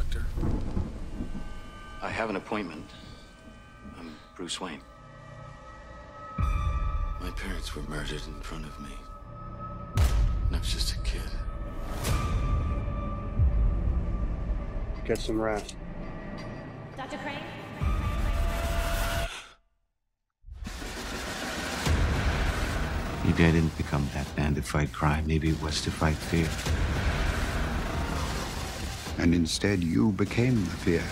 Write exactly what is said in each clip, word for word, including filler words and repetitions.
doctor? I have an appointment. I'm Bruce Wayne. My parents were murdered in front of me. And I was just a kid. Get some rest. Doctor Crane? Maybe I didn't become Batman to fight crime. Maybe it was to fight fear. And instead, you became the fear.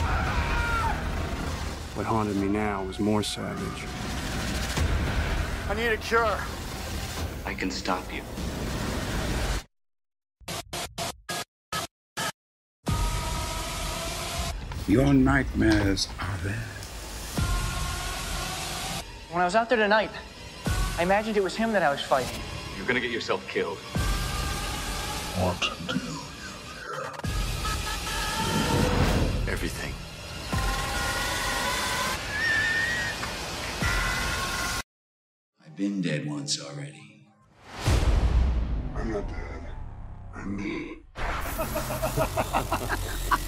What haunted me now was more savage. I need a cure. I can stop you. Your nightmares are there. When I was out there tonight, I imagined it was him that I was fighting. You're gonna get yourself killed. What do you fear? Everything. I've been dead once already. I'm not dead. I'm me.